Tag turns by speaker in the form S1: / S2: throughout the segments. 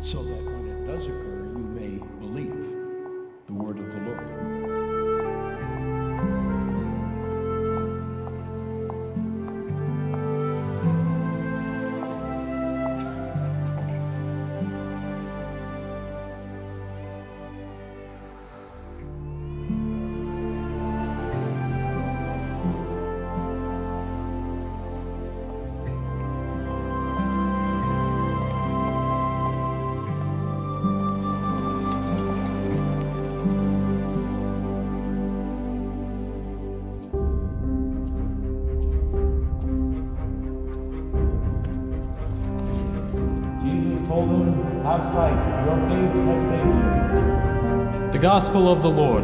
S1: so that when it does occur, you may believe the word of the Lord.
S2: Told him, "Have sight, your faith has saved you."
S3: The Gospel of the Lord.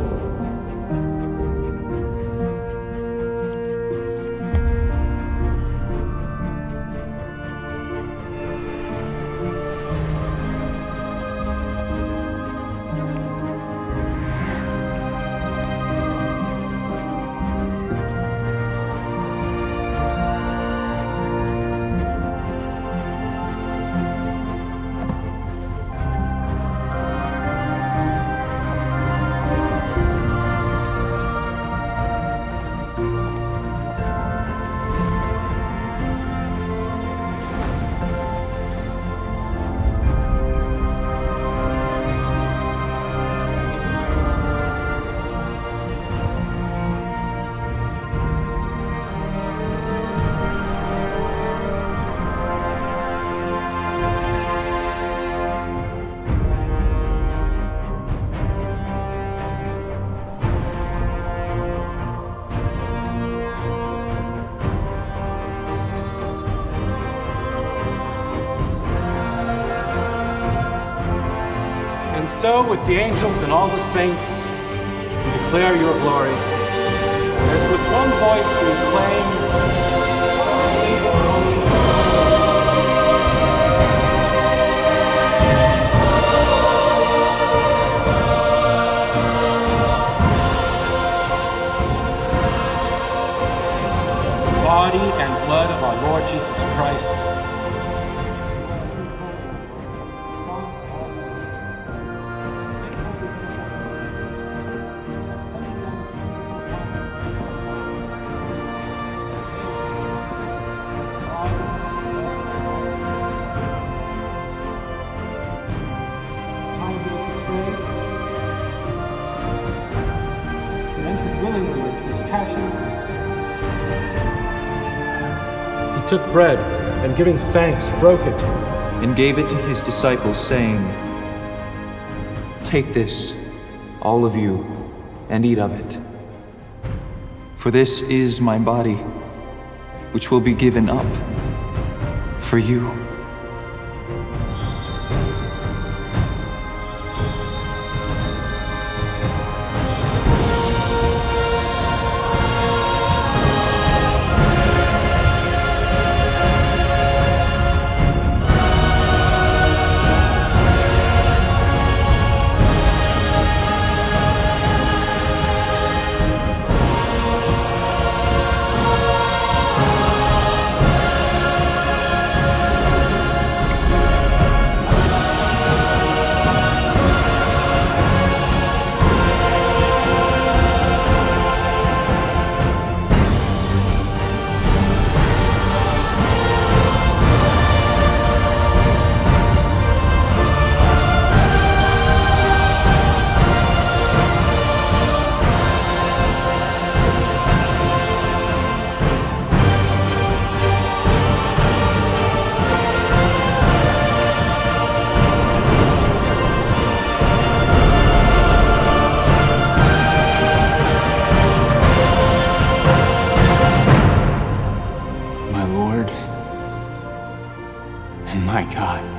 S4: And so, with the angels and all the saints, we declare your glory. As with one voice we acclaim, the body and blood of our Lord Jesus Christ,
S5: He took bread, and giving thanks, broke it,
S6: and gave it to his disciples, saying, "Take this, all of you, and eat of it. For this is my body, which will be given up for you."
S4: my Lord and my God.